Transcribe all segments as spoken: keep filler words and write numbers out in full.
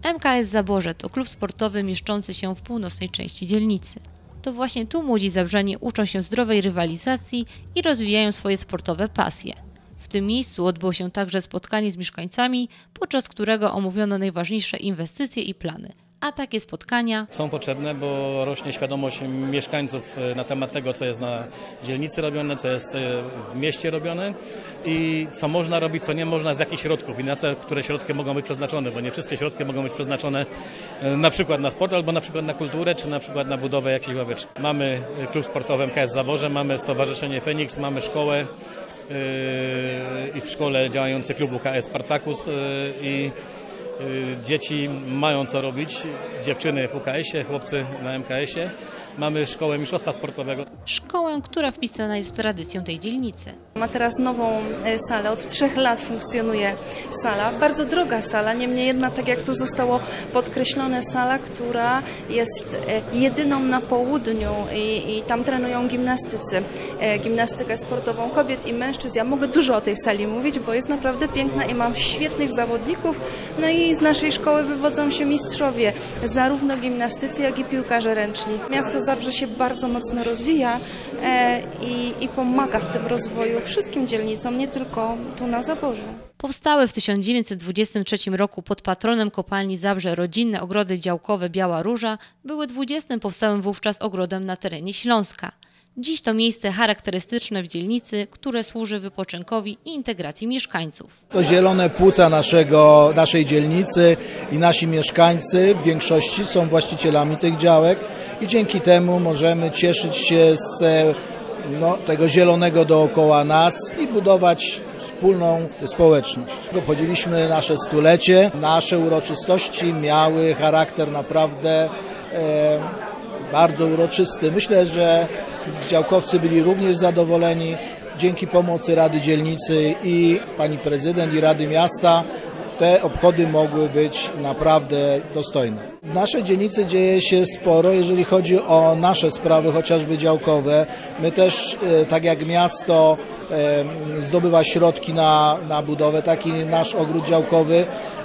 M K S Zaborze to klub sportowy mieszczący się w północnej części dzielnicy. To właśnie tu młodzi zabrzanie uczą się zdrowej rywalizacji i rozwijają swoje sportowe pasje. W tym miejscu odbyło się także spotkanie z mieszkańcami, podczas którego omówiono najważniejsze inwestycje i plany. A takie spotkania są potrzebne, bo rośnie świadomość mieszkańców na temat tego, co jest na dzielnicy robione, co jest w mieście robione i co można robić, co nie można, z jakich środków i na co, które środki mogą być przeznaczone, bo nie wszystkie środki mogą być przeznaczone na przykład na sport, albo na przykład na kulturę, czy na przykład na budowę jakiejś ławeczki. Mamy klub sportowy M K S Zaborze, mamy Stowarzyszenie Feniks, mamy szkołę yy, i w szkole działający klub U K S Spartacus yy, i dzieci mają co robić, dziewczyny w U K S-ie, chłopcy na M K S-ie. Mamy szkołę mistrzostwa sportowego. Szkołę, która wpisana jest w tradycję tej dzielnicy. Ma teraz nową salę, od trzech lat funkcjonuje sala. Bardzo droga sala, niemniej jednak, tak jak tu zostało podkreślone, sala, która jest jedyną na południu i, i tam trenują gimnastycy. Gimnastykę sportową kobiet i mężczyzn. Ja mogę dużo o tej sali mówić, bo jest naprawdę piękna i mam świetnych zawodników. No i z naszej szkoły wywodzą się mistrzowie, zarówno gimnastycy, jak i piłkarze ręczni. Miasto Zabrze się bardzo mocno rozwija e, i, i pomaga w tym rozwoju wszystkim dzielnicom, nie tylko tu na Zaborzu. Powstały w tysiąc dziewięćset dwudziestym trzecim roku pod patronem kopalni Zabrze rodzinne ogrody działkowe Biała Róża były dwudziestym powstałym wówczas ogrodem na terenie Śląska. Dziś to miejsce charakterystyczne w dzielnicy, które służy wypoczynkowi i integracji mieszkańców. To zielone płuca naszego, naszej dzielnicy i nasi mieszkańcy w większości są właścicielami tych działek i dzięki temu możemy cieszyć się z no, tego zielonego dookoła nas i budować wspólną społeczność. Podzieliliśmy nasze stulecie, nasze uroczystości miały charakter naprawdę e, bardzo uroczysty. Myślę, że działkowcy byli również zadowoleni. Dzięki pomocy Rady Dzielnicy i pani prezydent i Rady Miasta te obchody mogły być naprawdę dostojne. W naszej dzielnicy dzieje się sporo, jeżeli chodzi o nasze sprawy, chociażby działkowe. My też, tak jak miasto zdobywa środki na, na budowę, taki nasz ogród działkowy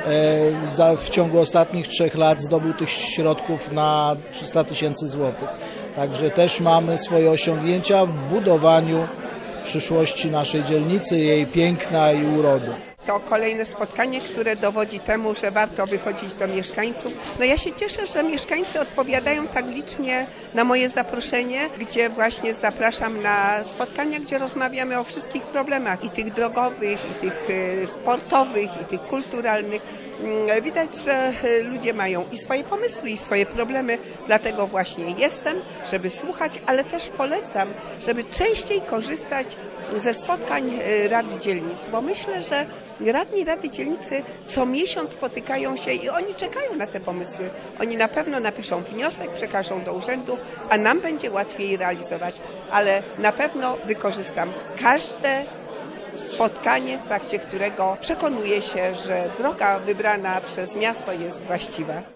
w ciągu ostatnich trzech lat zdobył tych środków na trzysta tysięcy złotych. Także też mamy swoje osiągnięcia w budowaniu przyszłości naszej dzielnicy, jej piękna i urody. To kolejne spotkanie, które dowodzi temu, że warto wychodzić do mieszkańców. No ja się cieszę, że mieszkańcy odpowiadają tak licznie na moje zaproszenie, gdzie właśnie zapraszam na spotkania, gdzie rozmawiamy o wszystkich problemach, i tych drogowych, i tych sportowych, i tych kulturalnych. Widać, że ludzie mają i swoje pomysły, i swoje problemy, dlatego właśnie jestem, żeby słuchać, ale też polecam, żeby częściej korzystać ze spotkań Rad Dzielnic, bo myślę, że radni Rady Dzielnicy co miesiąc spotykają się i oni czekają na te pomysły. Oni na pewno napiszą wniosek, przekażą do urzędu, a nam będzie łatwiej realizować, ale na pewno wykorzystam każde spotkanie, w trakcie którego przekonuję się, że droga wybrana przez miasto jest właściwa.